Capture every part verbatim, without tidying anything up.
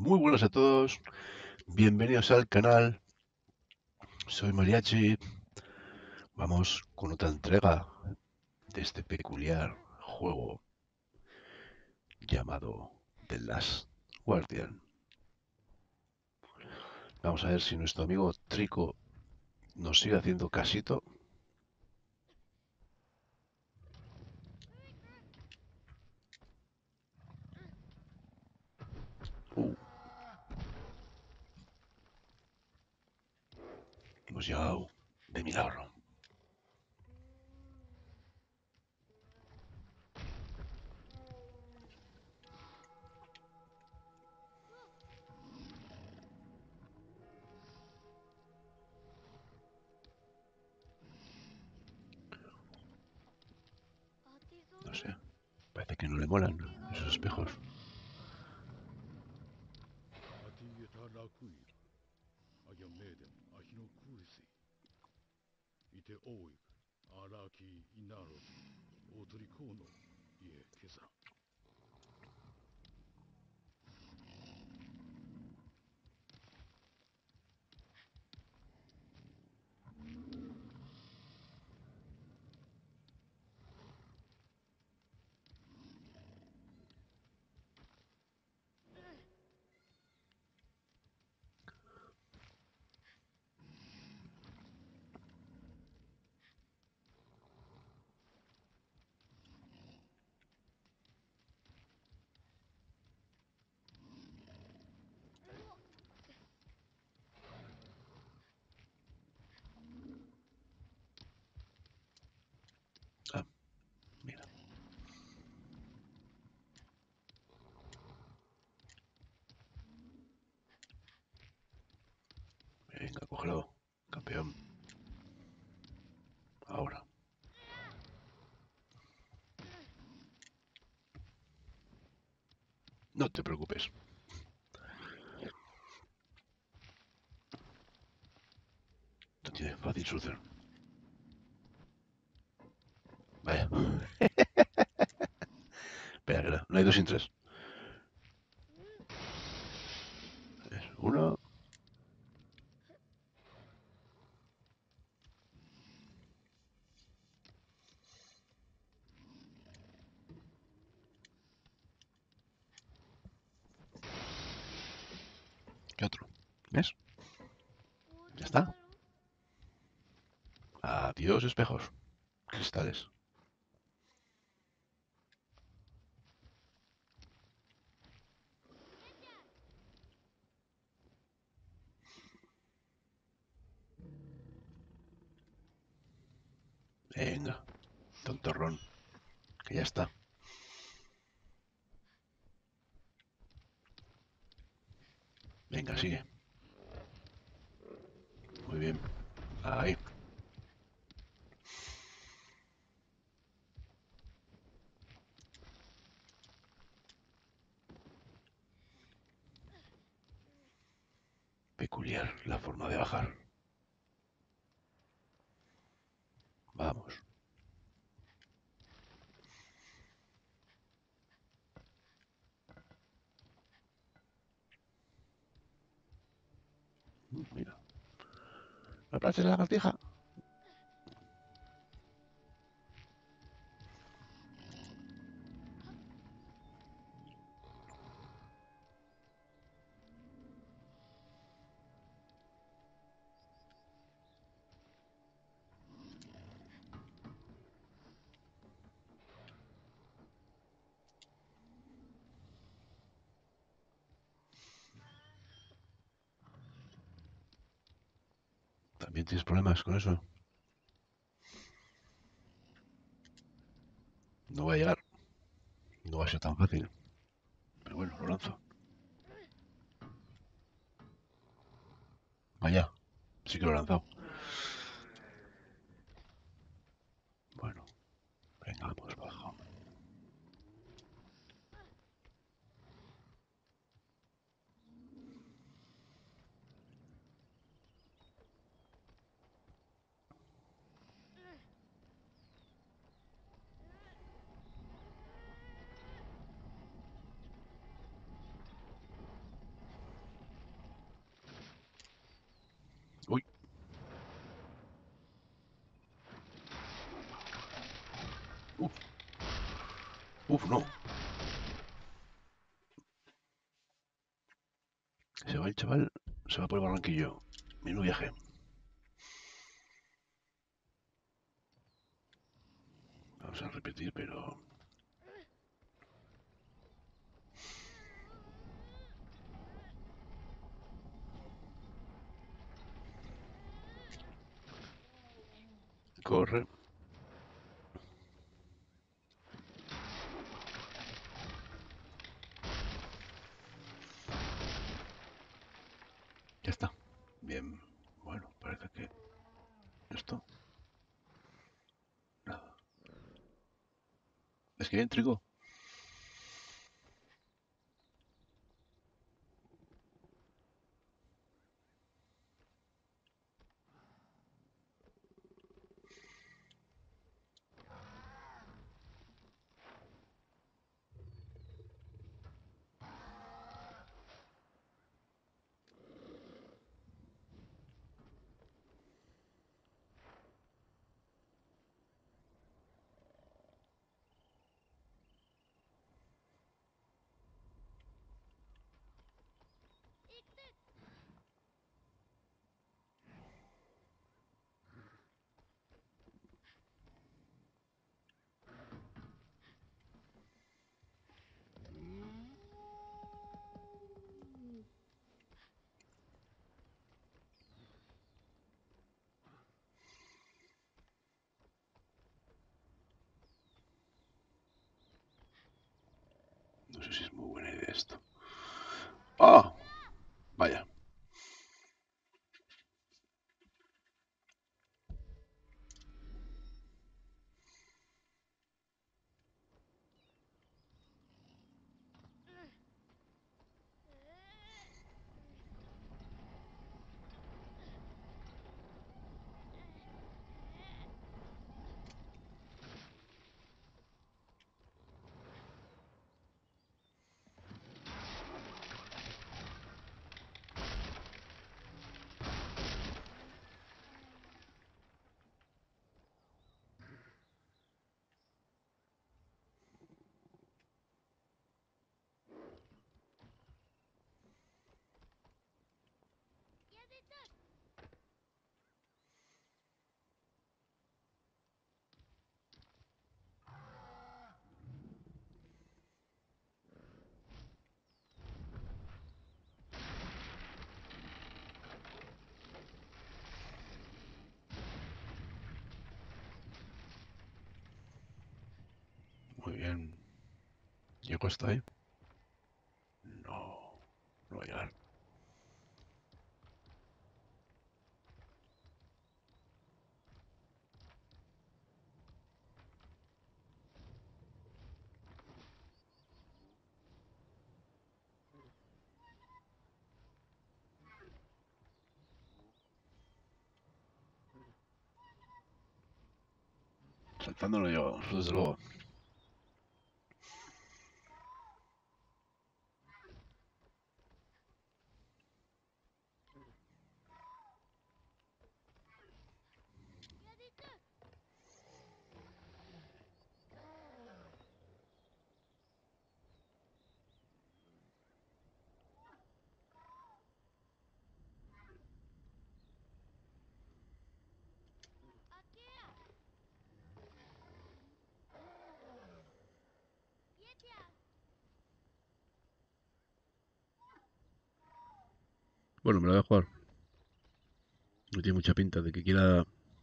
Muy buenas a todos, bienvenidos al canal, soy Mariachi, vamos con otra entrega de este peculiar juego llamado The Last Guardian. Vamos a ver si nuestro amigo Trico nos sigue haciendo casito. Uh, hemos llegado de milagro. No sé, parece que no le molan esos espejos. Ah, mira. Venga, cógelo, campeón. Ahora. No te preocupes. No tiene fácil solución. Vaya. Espera, que no, no hay dos sin tres. Uno. ¿Qué otro? ¿Ves? Ya está. Adiós, espejos. Cristales. Venga, tontorrón. Que ya está. Venga, sigue. Muy bien. Ahí. Peculiar la forma de bajar. Vamos. Mira. ¿Me parece la lagartija? ¿También tienes problemas con eso? No va a llegar. No va a ser tan fácil. Pero bueno, lo lanzo. Vaya. Sí que lo he lanzado. Bueno. Venga, pues baja. Uy. Uf. Uf, no. Se va el chaval, se va por el barranquillo. Mismo viaje. Vamos a repetir, pero... Corre. Ya está. Bien. Bueno, parece que... Esto... Nada. Es que bien, trigo. No sé si es muy buena idea esto. ¡Ah! Vaya. Muy bien. ¿Llego hasta ahí? No. No va a llegar. Saltando no llego, eso desde luego. Bueno, me lo voy a jugar. No tiene mucha pinta de que quiera...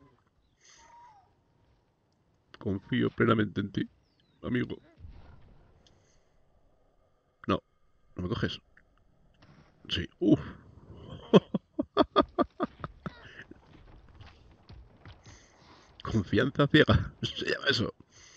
Confío plenamente en ti, amigo. No, no me coges. Sí. Uf. Confianza ciega. Se llama eso.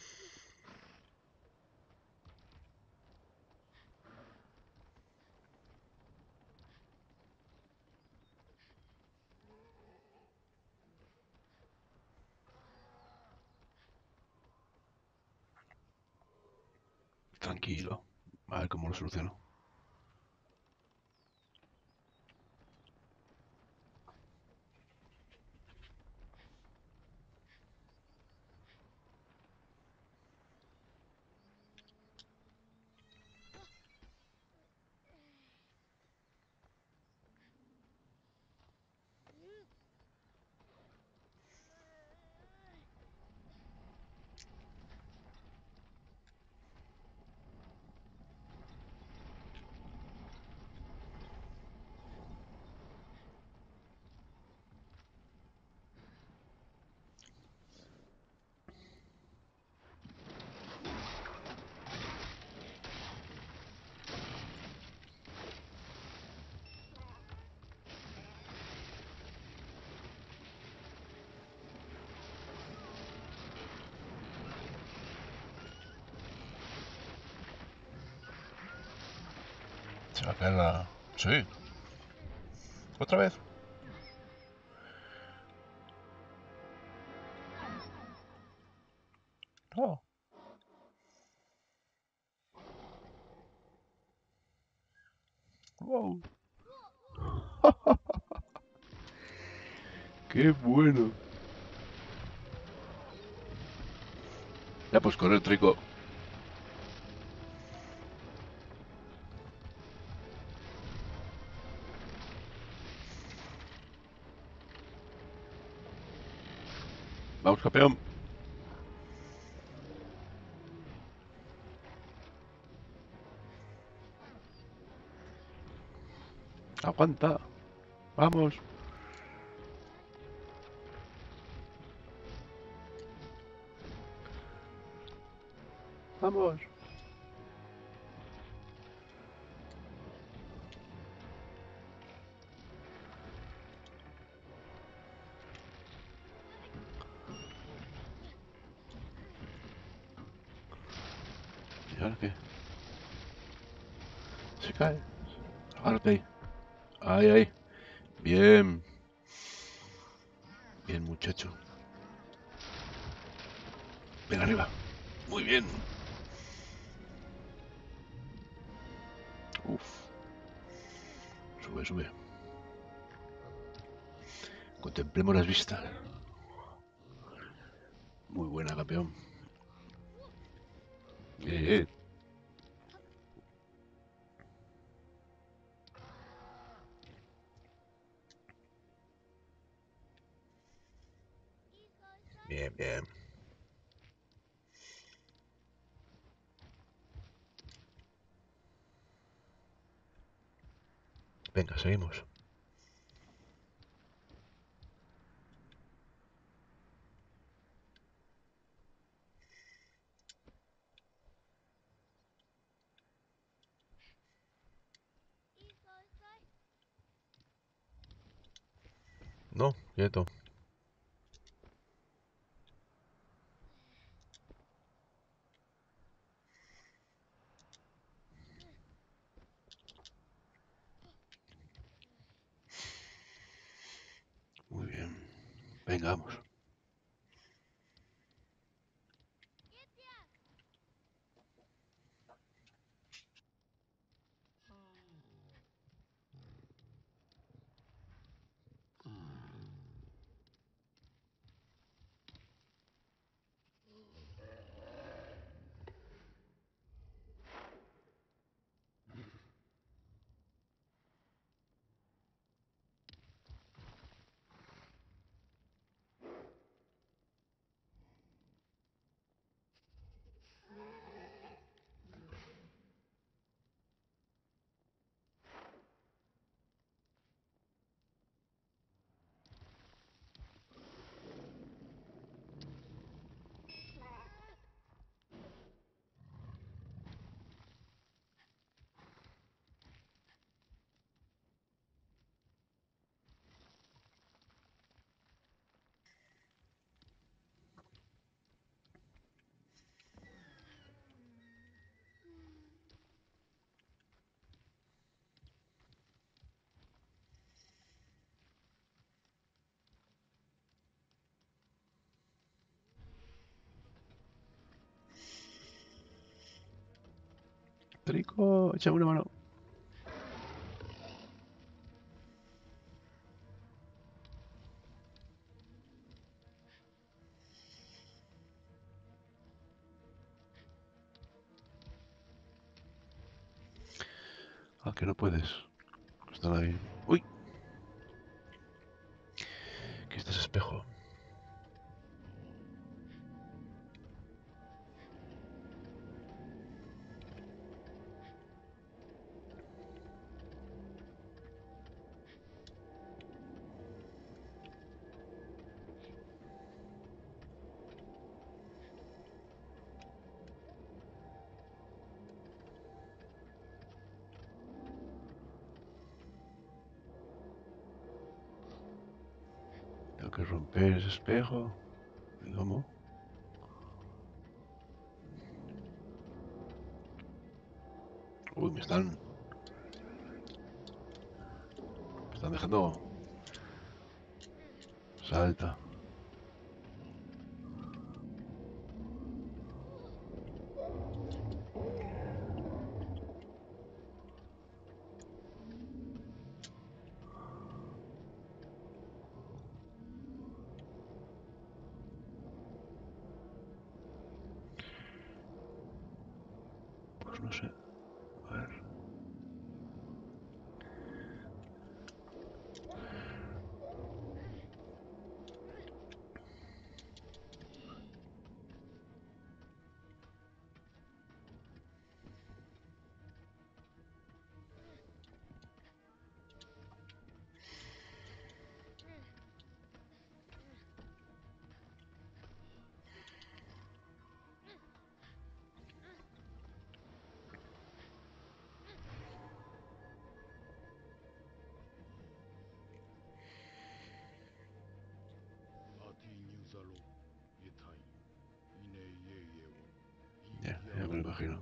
Tranquilo. A ver cómo lo soluciono. Se va a caer la... Sí. ¿Otra vez? No. Wow. ¡Qué bueno! Ya pues correr, Trico. Vamos, campeón. Aguanta. Vamos. Vamos. ¿Y ahora qué? Se cae. Agárrate ahí. Ahí, ahí. Bien. Bien, muchacho. Ven arriba. Muy bien. Uf. Sube, sube. Contemplemos las vistas. Muy buena, campeón. Eh, eh. Bien, bien. Venga, seguimos. No, quieto. Muy bien. Venga, vamos. Trico, échame una mano. Ah, que no puedes. Están ahí. Uy, que este es espejo. Tengo que romper ese espejo. ¿Y cómo? Uy, me están... están dejando. Salta. Pues no sé. A ver. Ya, ya me lo imagino.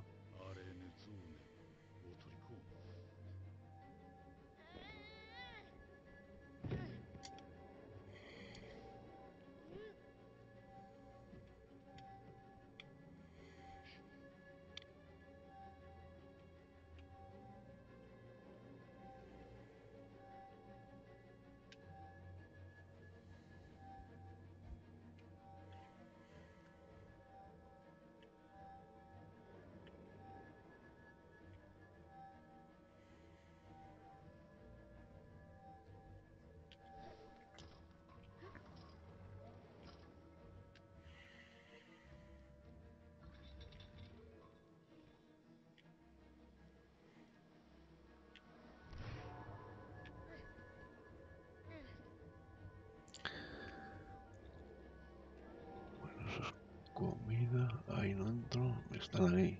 Bueno, eso es comida. Ahí no entro. Están ahí.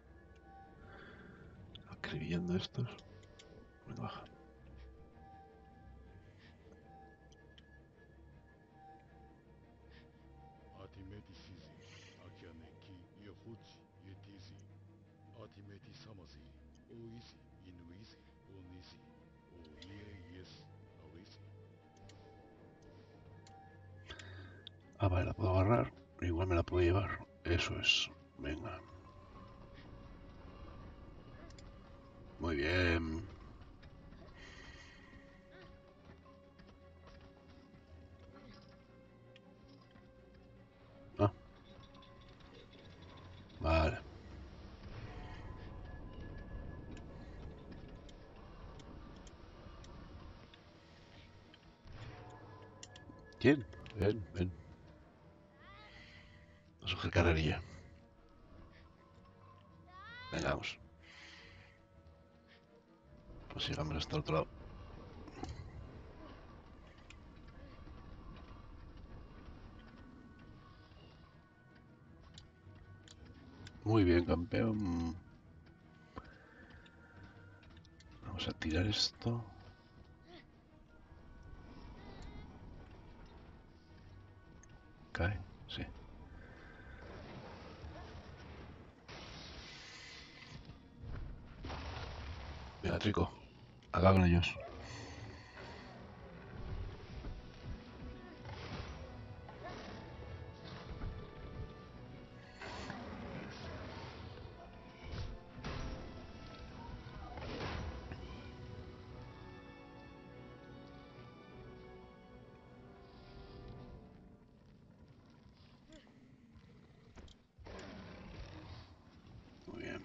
Acribillando estos. Venga, baja. Ah, vale, la puedo agarrar. Igual me la puedo llevar. Eso es. Venga. Muy bien. Ah, vale. ¿Quién? Ven, ven. Vamos a coger carrerilla. Venga, vamos. Pues sigamos hasta el otro lado. Muy bien, campeón. Vamos a tirar esto. ¿Cae? Sí. Venga, chico. Acá con ellos. Muy bien.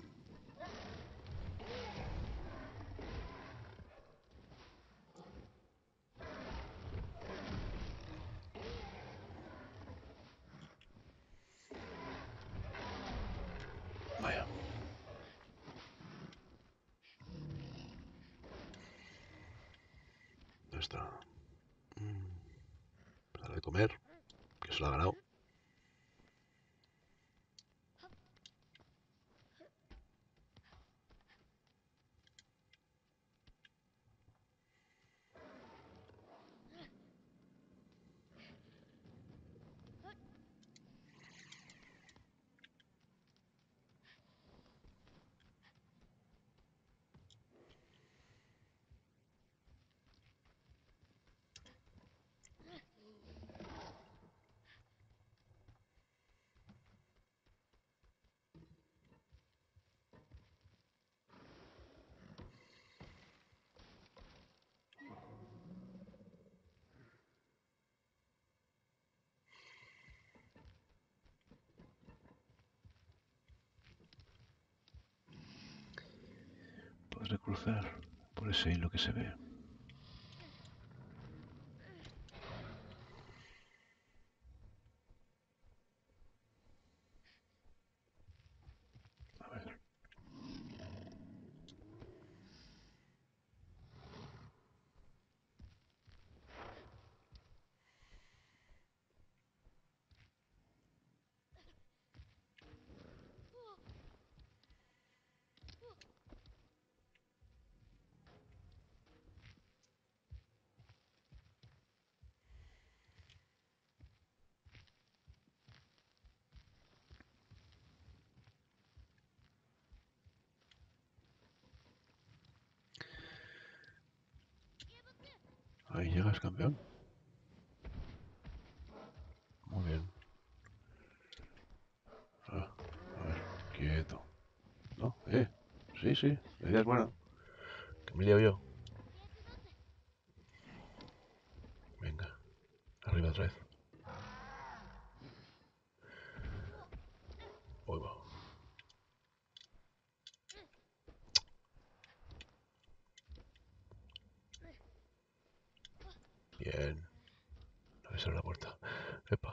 Vaya. ¿Dónde está? Mm, Para de comer. Que se lo ha ganado. de cruzar por ese hilo que se ve. A ver. Ahí llegas, campeón. Muy bien. Ah, a ver, quieto. ¿No? Eh, sí, sí, la idea es buena. Que me lío yo. Venga, arriba otra vez. Ahí va. Bien. A ver si abre la puerta. Epa.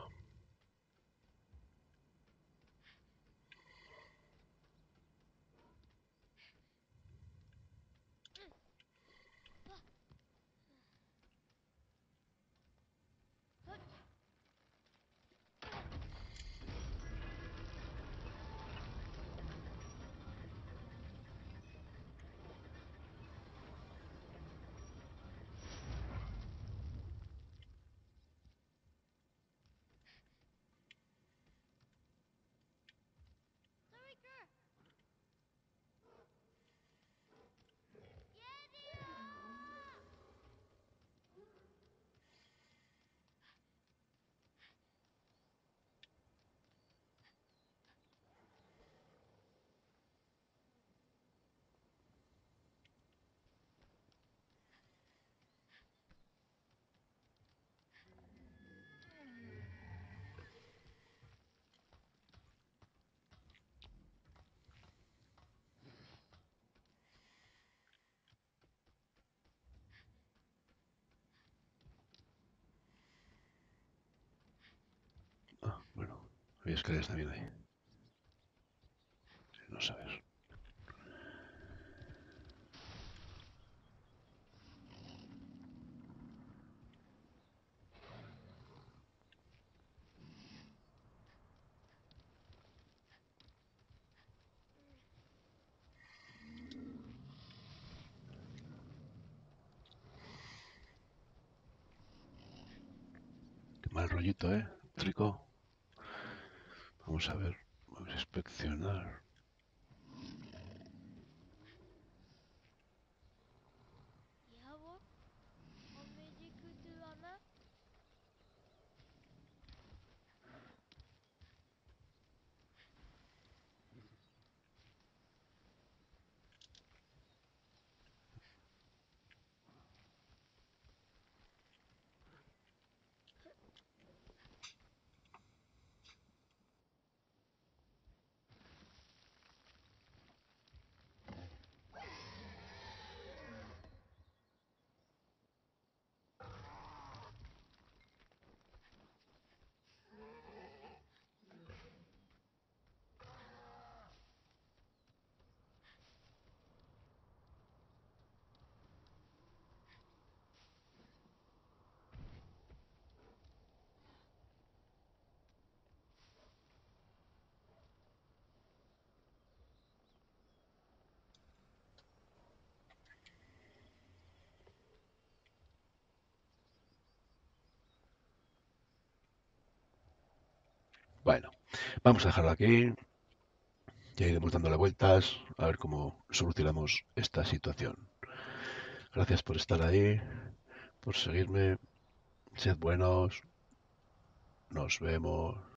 Ah, bueno. Hay escaleras también ahí. No sabes. Qué mal rollito, ¿eh? Trico. Vamos a ver. Vamos a inspeccionar. Bueno, vamos a dejarlo aquí. Ya iremos dándole vueltas a ver cómo solucionamos esta situación. Gracias por estar ahí, por seguirme. Sed buenos. Nos vemos.